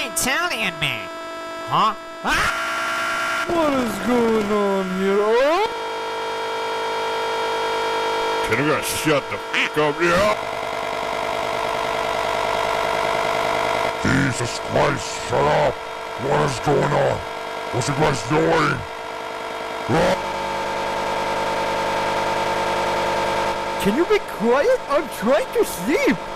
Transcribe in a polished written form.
Italian man. Huh? Ah! What is going on here? Oh! Can you guys shut the f*** up, yeah? Jesus Christ, shut up! What is going on? What's you guys doing? Can you be quiet? I'm trying to sleep.